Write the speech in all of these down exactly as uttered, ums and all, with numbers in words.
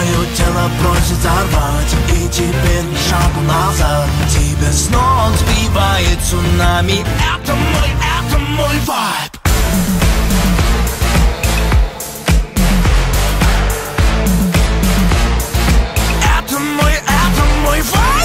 Твое тело просит взорвать, и теперь ни шагу назад. Тебя снова сбивает цунами. Это мой, это мой вайб. Это мой, это мой вайб.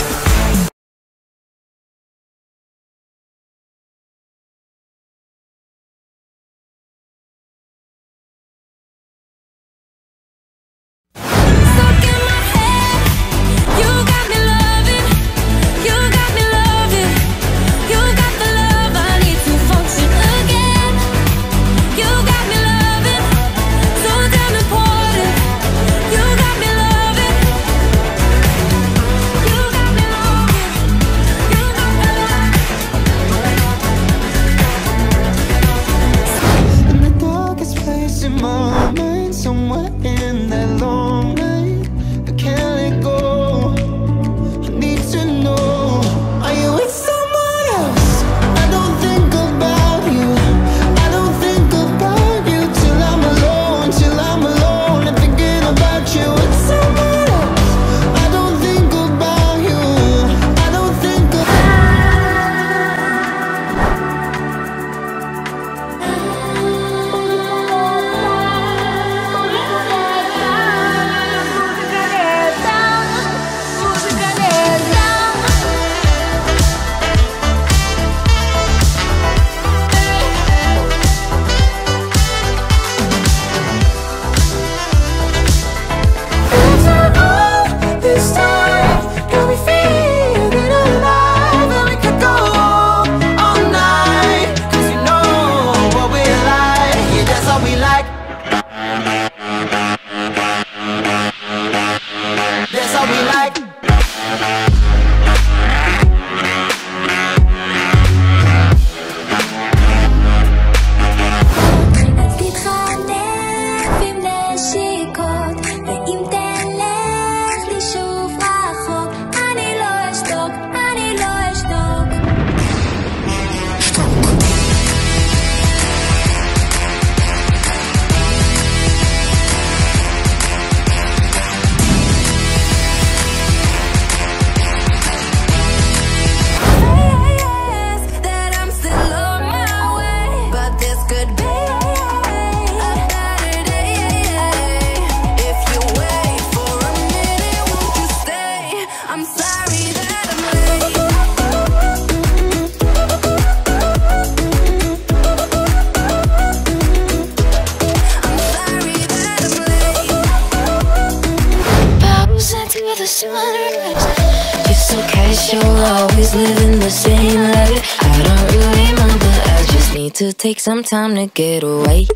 You're so casual, always living the same life. I don't really mind, but I just need to take some time to get away.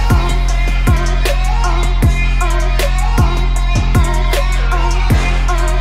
Oh,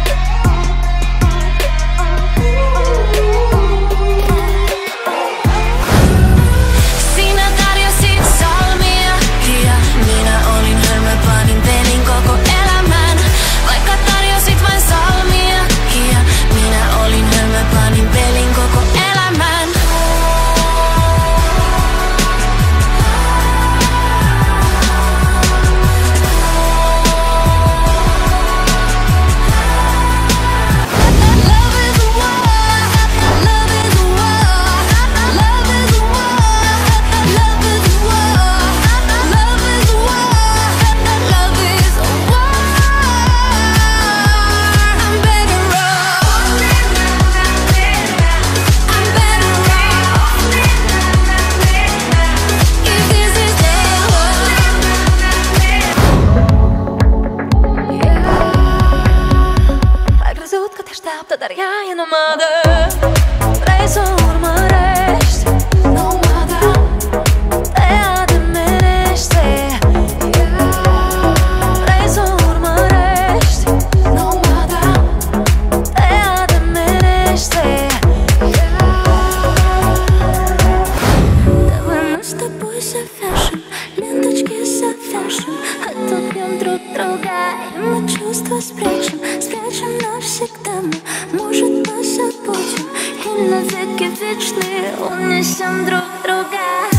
друг друга, и мы чувства спрячем, спрячем навсегда. Мы, может, мы забудем и навеки вечные унесем друг друга.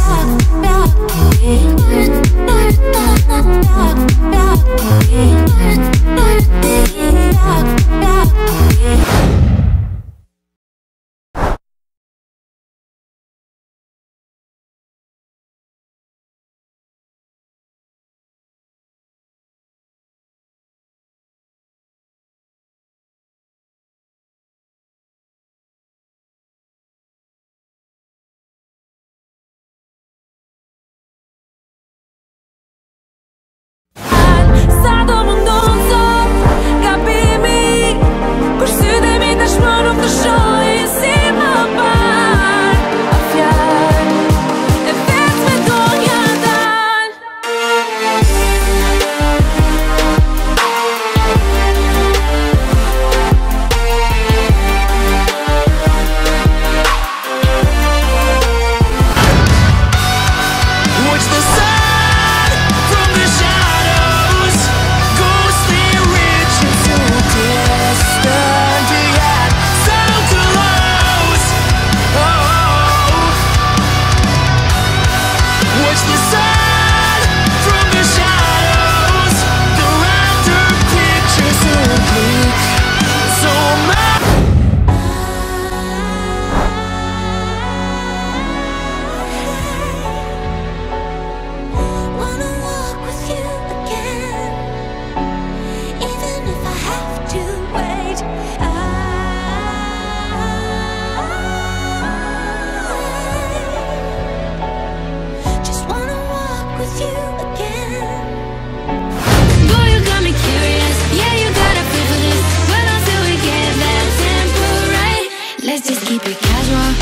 Let's just keep it casual.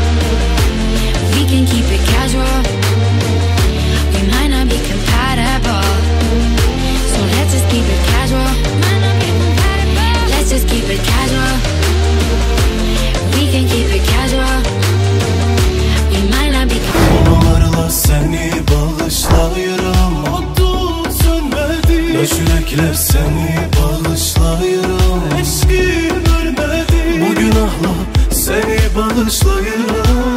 We can keep it casual. We might not be compatible, so let's just keep it casual. Let's just keep it casual. We can keep it casual. We might not be Onalarla seni bağışlayırım. O tut sönmedi. Yaş yürekle seni bağışlayırım. Eşkin ölmedi. Bu günahla seni bağışlayırım.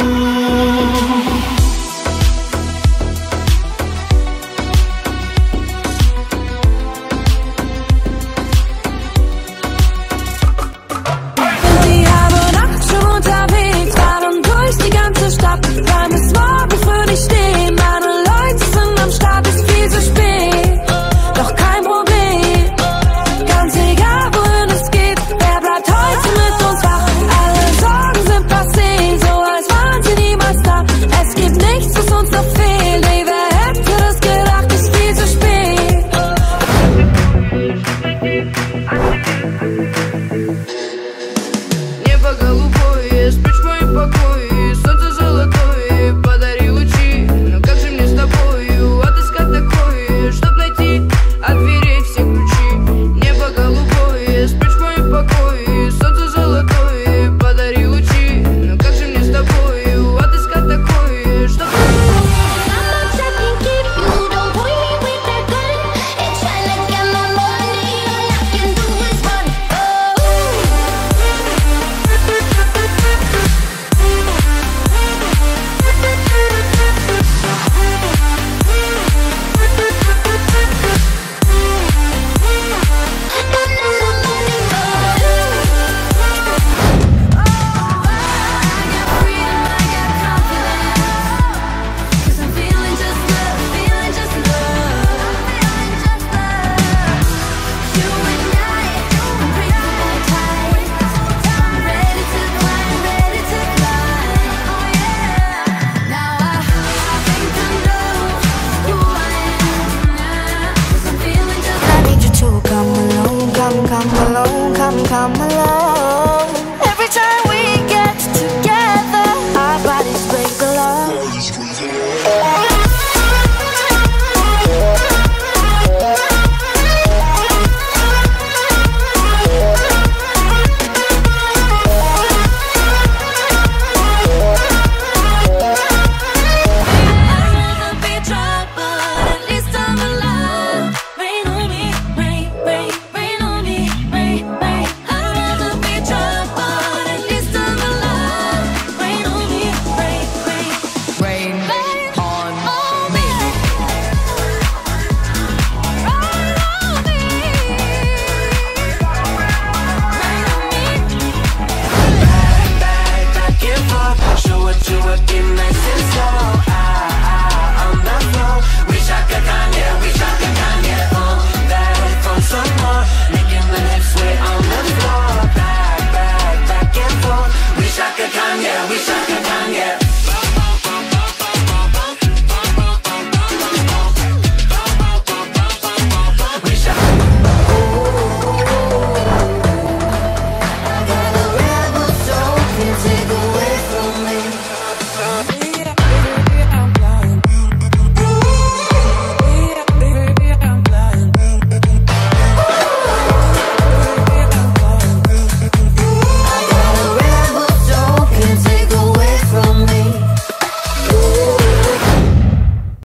come alone, come alone.